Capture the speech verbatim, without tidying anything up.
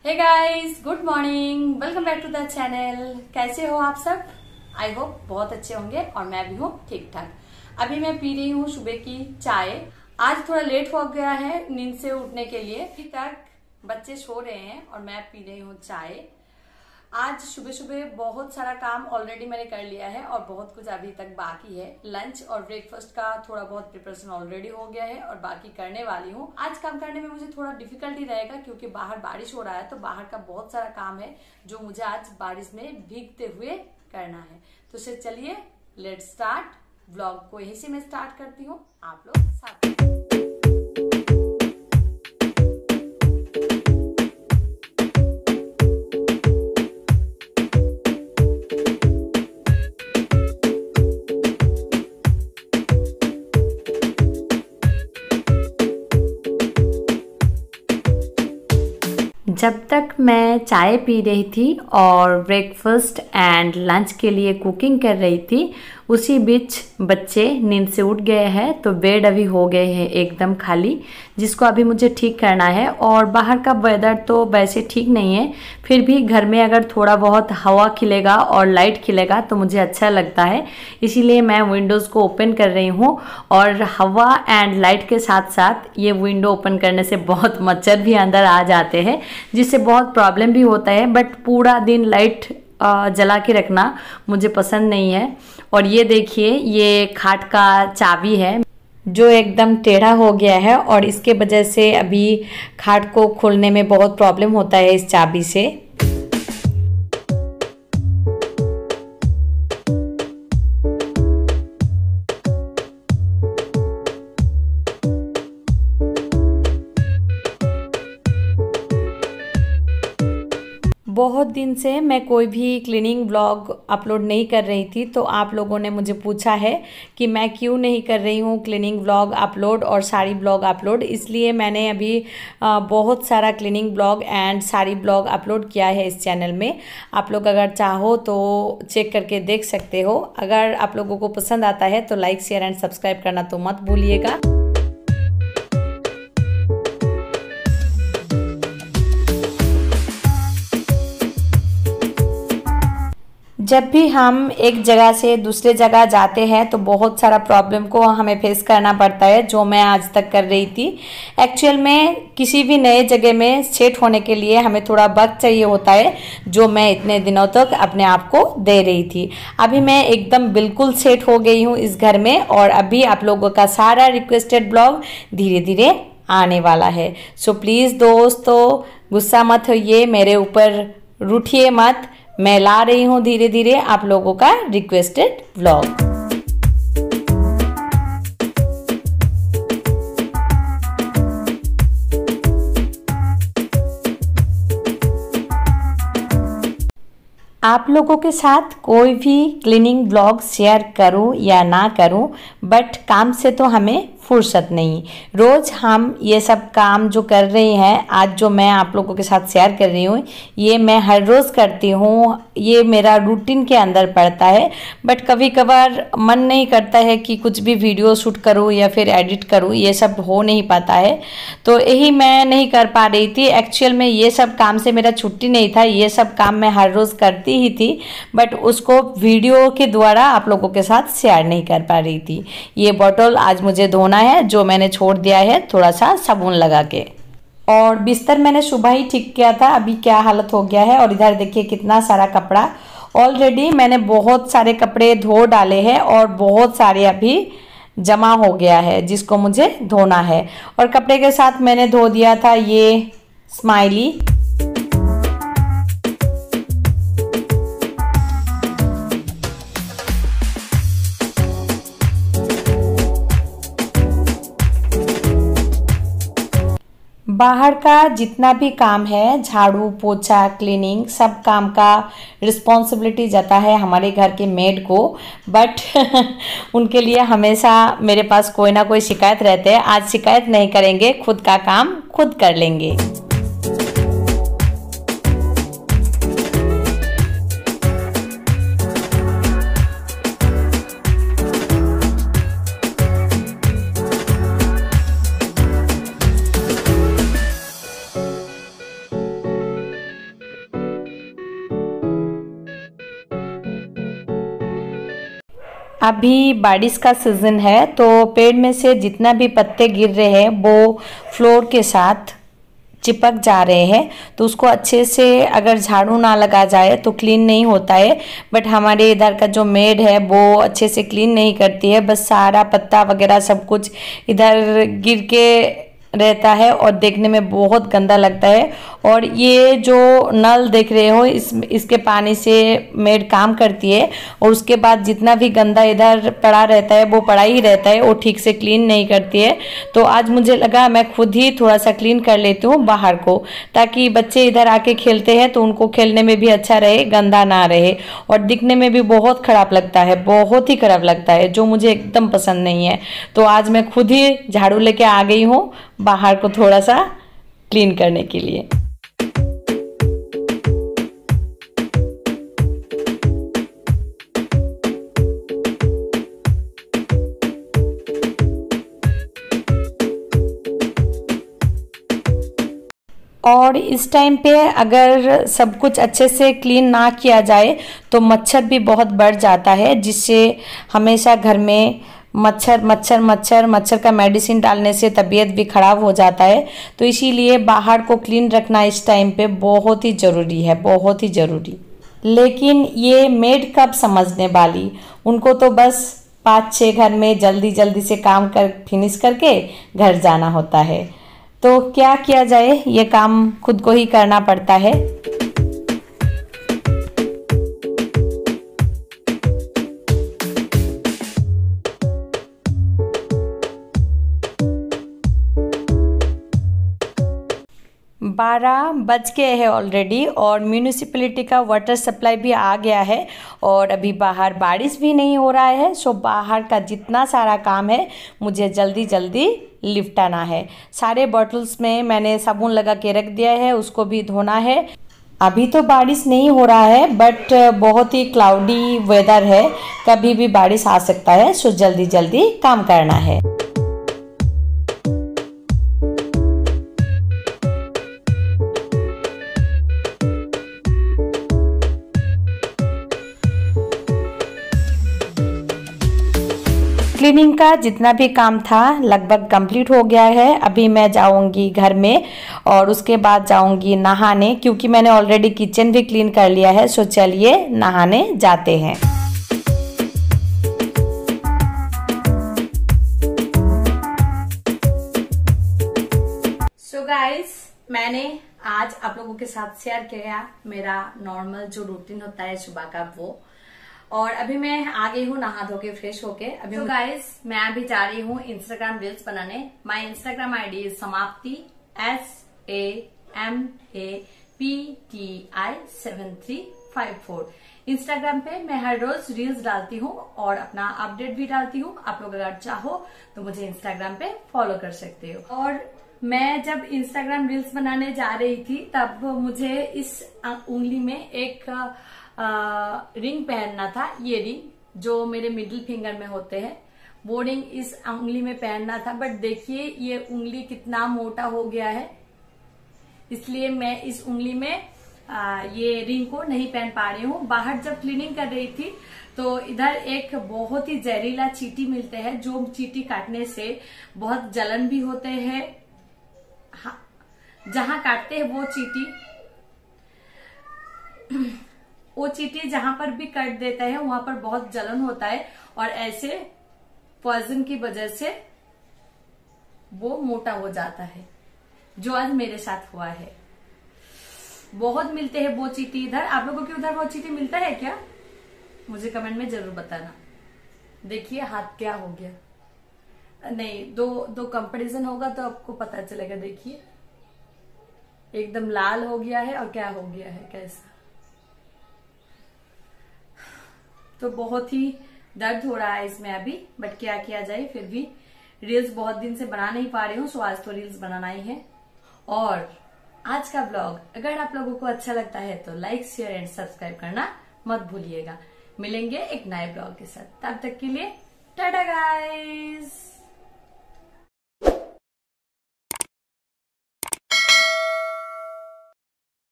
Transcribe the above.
Hey guys, good morning, welcome back to the channel. कैसे हो आप सब? आई होप बहुत अच्छे होंगे और मैं भी हूँ ठीक ठाक। अभी मैं पी रही हूँ सुबह की चाय। आज थोड़ा लेट हो गया है नींद से उठने के लिए। अभी तक बच्चे सो रहे हैं और मैं पी रही हूँ चाय। आज सुबह सुबह बहुत सारा काम ऑलरेडी मैंने कर लिया है और बहुत कुछ अभी तक बाकी है। लंच और ब्रेकफास्ट का थोड़ा बहुत प्रिपरेशन ऑलरेडी हो गया है और बाकी करने वाली हूँ। आज काम करने में मुझे थोड़ा डिफिकल्टी रहेगा क्योंकि बाहर बारिश हो रहा है, तो बाहर का बहुत सारा काम है जो मुझे आज बारिश में भीगते हुए करना है। तो से चलिए लेट्स स्टार्ट। व्लॉग को यहीं से मैं स्टार्ट करती हूँ, आप लोग साथ में। जब तक मैं चाय पी रही थी और ब्रेकफास्ट एंड लंच के लिए कुकिंग कर रही थी, उसी बीच बच्चे नींद से उठ गए हैं। तो बेड अभी हो गए हैं एकदम खाली, जिसको अभी मुझे ठीक करना है। और बाहर का वेदर तो वैसे ठीक नहीं है, फिर भी घर में अगर थोड़ा बहुत हवा खिलेगा और लाइट खिलेगा तो मुझे अच्छा लगता है। इसीलिए मैं विंडोज़ को ओपन कर रही हूँ। और हवा एंड लाइट के साथ साथ ये विंडो ओपन करने से बहुत मच्छर भी अंदर आ जाते हैं, जिससे बहुत प्रॉब्लम भी होता है। बट पूरा दिन लाइट जला के रखना मुझे पसंद नहीं है। और ये देखिए, ये खाट का चाबी है जो एकदम टेढ़ा हो गया है और इसके वजह से अभी खाट को खोलने में बहुत प्रॉब्लम होता है इस चाबी से। बहुत दिन से मैं कोई भी क्लीनिंग व्लॉग अपलोड नहीं कर रही थी, तो आप लोगों ने मुझे पूछा है कि मैं क्यों नहीं कर रही हूँ क्लीनिंग व्लॉग अपलोड और साड़ी ब्लॉग अपलोड। इसलिए मैंने अभी बहुत सारा cleaning blog and sari blog upload किया है इस चैनल में। आप लोग अगर चाहो तो चेक करके देख सकते हो। अगर आप लोगों को पसंद आता है तो लाइक शेयर एंड सब्सक्राइब करना तो मत भूलिएगा। जब भी हम एक जगह से दूसरे जगह जाते हैं तो बहुत सारा प्रॉब्लम को हमें फेस करना पड़ता है, जो मैं आज तक कर रही थी। एक्चुअल में किसी भी नए जगह में सेट होने के लिए हमें थोड़ा वक्त चाहिए होता है, जो मैं इतने दिनों तक अपने आप को दे रही थी। अभी मैं एकदम बिल्कुल सेट हो गई हूँ इस घर में और अभी आप लोगों का सारा रिक्वेस्टेड ब्लॉग धीरे धीरे आने वाला है। सो प्लीज़ दोस्तों, गुस्सा मत होइए, मेरे ऊपर रूठिए मत। मैं ला रही हूँ धीरे धीरे आप लोगों का रिक्वेस्टेड व्लॉग। आप लोगों के साथ कोई भी क्लीनिंग व्लॉग शेयर करूं या ना करूं, बट काम से तो हमें फुर्सत नहीं। रोज़ हम ये सब काम जो कर रहे हैं, आज जो मैं आप लोगों के साथ शेयर कर रही हूँ, ये मैं हर रोज़ करती हूँ। ये मेरा रूटीन के अंदर पड़ता है। बट कभी कभार मन नहीं करता है कि कुछ भी वीडियो शूट करूँ या फिर एडिट करूँ, ये सब हो नहीं पाता है, तो यही मैं नहीं कर पा रही थी। एक्चुअल में ये सब काम से मेरा छुट्टी नहीं था, ये सब काम मैं हर रोज़ करती ही थी, बट उसको वीडियो के द्वारा आप लोगों के साथ शेयर नहीं कर पा रही थी। ये बॉटल आज मुझे धोना है, जो मैंने छोड़ दिया है थोड़ा सा साबुन लगा के। और बिस्तर मैंने सुबह ही ठीक किया था, अभी क्या हालत हो गया है। और इधर देखिए कितना सारा कपड़ा, ऑलरेडी मैंने बहुत सारे कपड़े धो डाले हैं और बहुत सारे अभी जमा हो गया है जिसको मुझे धोना है। और कपड़े के साथ मैंने धो दिया था ये स्माइली। बाहर का जितना भी काम है, झाड़ू पोछा क्लीनिंग, सब काम का रिस्पॉन्सिबिलिटी जाता है हमारे घर के मेड को। बट उनके लिए हमेशा मेरे पास कोई ना कोई शिकायत रहते हैं। आज शिकायत नहीं करेंगे, खुद का काम खुद कर लेंगे। अभी बारिश का सीजन है तो पेड़ में से जितना भी पत्ते गिर रहे हैं वो फ्लोर के साथ चिपक जा रहे हैं, तो उसको अच्छे से अगर झाड़ू ना लगा जाए तो क्लीन नहीं होता है। बट हमारे इधर का जो मेड है वो अच्छे से क्लीन नहीं करती है, बस सारा पत्ता वगैरह सब कुछ इधर गिर के रहता है और देखने में बहुत गंदा लगता है। और ये जो नल देख रहे हो इस इसके पानी से मेड काम करती है और उसके बाद जितना भी गंदा इधर पड़ा रहता है वो पड़ा ही रहता है, वो ठीक से क्लीन नहीं करती है। तो आज मुझे लगा मैं खुद ही थोड़ा सा क्लीन कर लेती हूँ बाहर को, ताकि बच्चे इधर आके खेलते हैं तो उनको खेलने में भी अच्छा रहे, गंदा ना रहे। और दिखने में भी बहुत ख़राब लगता है, बहुत ही ख़राब लगता है, जो मुझे एकदम पसंद नहीं है। तो आज मैं खुद ही झाड़ू लेके आ गई हूँ बाहर को थोड़ा सा क्लीन करने के लिए। और इस टाइम पे अगर सब कुछ अच्छे से क्लीन ना किया जाए तो मच्छर भी बहुत बढ़ जाता है, जिससे हमेशा घर में मच्छर मच्छर मच्छर मच्छर का मेडिसिन डालने से तबीयत भी ख़राब हो जाता है। तो इसीलिए बाहर को क्लीन रखना इस टाइम पे बहुत ही ज़रूरी है, बहुत ही ज़रूरी। लेकिन ये मेड कब समझने वाली, उनको तो बस पाँच छः घर में जल्दी जल्दी से काम कर फिनिश करके घर जाना होता है। तो क्या किया जाए, ये काम खुद को ही करना पड़ता है। बारह बज गए हैं ऑलरेडी और म्यूनिसिपैलिटी का वाटर सप्लाई भी आ गया है और अभी बाहर बारिश भी नहीं हो रहा है। सो बाहर का जितना सारा काम है मुझे जल्दी जल्दी लिपटाना है। सारे बॉटल्स में मैंने साबुन लगा के रख दिया है, उसको भी धोना है। अभी तो बारिश नहीं हो रहा है बट बहुत ही क्लाउडी वेदर है, कभी भी बारिश आ सकता है। सो जल्दी जल्दी काम करना है। क्लीनिंग का जितना भी काम था लगभग कंप्लीट हो गया है। अभी मैं जाऊंगी घर में और उसके बाद जाऊंगी नहाने, क्योंकि मैंने ऑलरेडी किचन भी क्लीन कर लिया है। सो चलिए नहाने जाते हैं। सो गाइस, मैंने आज आप लोगों के साथ शेयर किया मेरा नॉर्मल जो रूटीन होता है सुबह का वो। और अभी मैं आ गई हूँ नहा धो के फ्रेश होके। अभी तो गाइस मैं अभी जा रही हूँ इंस्टाग्राम रील्स बनाने। My Instagram ID is Samapti S A M A P T I seven three five four. Instagram पे मैं हर रोज रील्स डालती हूँ और अपना अपडेट भी डालती हूँ। आप लोग अगर चाहो तो मुझे इंस्टाग्राम पे फॉलो कर सकते हो। और मैं जब इंस्टाग्राम रील्स बनाने जा रही थी तब मुझे इस उंगली में एक आ, रिंग पहनना था। ये रिंग जो मेरे मिडिल फिंगर में होते हैं वो रिंग इस उंगली में पहनना था। बट देखिए ये उंगली कितना मोटा हो गया है, इसलिए मैं इस उंगली में आ, ये रिंग को नहीं पहन पा रही हूँ। बाहर जब क्लीनिंग कर रही थी तो इधर एक बहुत ही जहरीला चींटी मिलते हैं, जो चींटी काटने से बहुत जलन भी होते हैं। हाँ, जहां काटते हैं वो चींटी वो चींटी जहां पर भी काट देता है वहां पर बहुत जलन होता है और ऐसे पॉइजन की वजह से वो मोटा हो जाता है, जो आज मेरे साथ हुआ है। बहुत मिलते हैं वो चींटी इधर। आप लोगों के उधर वो चींटी मिलता है क्या? मुझे कमेंट में जरूर बताना। देखिए हाथ क्या हो गया, नहीं दो दो कंपैरिजन होगा तो आपको पता चलेगा। देखिए एकदम लाल हो गया है और क्या हो गया है कैसा। तो बहुत ही दर्द हो रहा है इसमें अभी, बट क्या किया जाए। फिर भी रील्स बहुत दिन से बना नहीं पा रही हूँ, सो आज तो रील्स बनाना ही है। और आज का ब्लॉग अगर आप लोगों को अच्छा लगता है तो लाइक शेयर एंड सब्सक्राइब करना मत भूलिएगा। मिलेंगे एक नए ब्लॉग के साथ, तब तक के लिए टाटा गाइस।